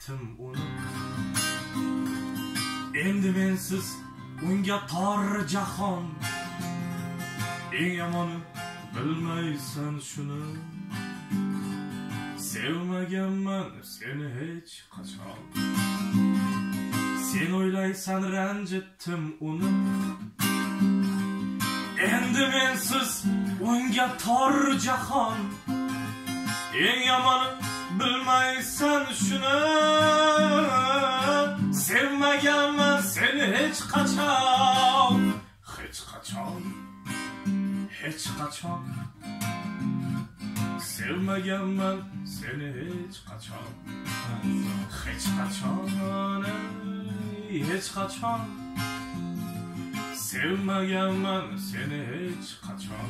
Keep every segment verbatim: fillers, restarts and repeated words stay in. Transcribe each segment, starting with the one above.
ranjitdim uni. Endi mensiz unga tor jahon. Eng yomoni bilmaysan shuni. Sevmaganman seni hech qachon. Sen o'ylaysan ranjitdim uni. Endi mensiz unga tor jahon. Eng yomoni bilmaysan shuni. Sevmaganman seni hech qachon. Hech qachon. Hech qachon. Sevmaganman seni hech qachon. Hech qachon. Hech qachon. Sevmaganman seni hech qachon.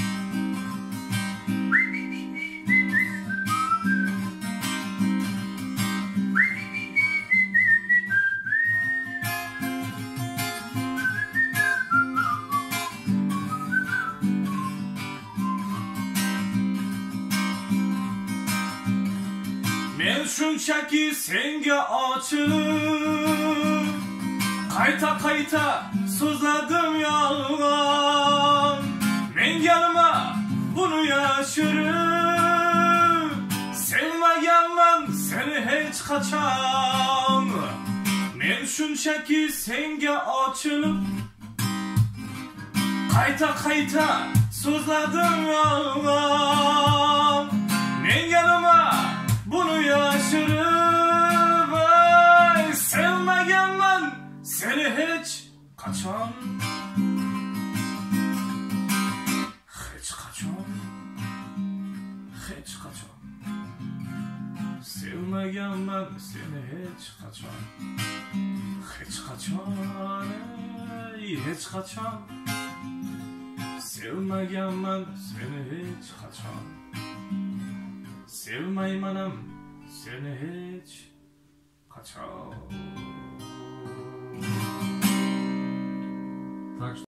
Men shunchaki senga ochilib, qayta qayta so'zladim yolg'on. Menga nima buni yashirib, sevmaganman seni hech qachon. Men shunchaki senga ochilib, qayta qayta so'zladim yolg'on. Menga nima bunu yashirib, ay, sevmaganman seni hech qachon. Hech qachon. Hech qachon. Sevmaganman seni hech qachon. Hech qachon. Hech qachon. Sevmaganman seni hech qachon. Sevmaymanam seni hech qachon.